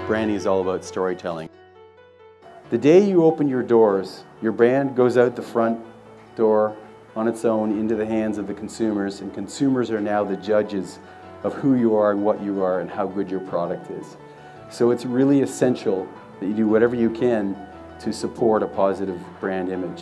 branding is all about storytelling. The day you open your doors, your brand goes out the front door on its own into the hands of the consumers, and consumers are now the judges of who you are and what you are and how good your product is. So it's really essential that you do whatever you can to support a positive brand image.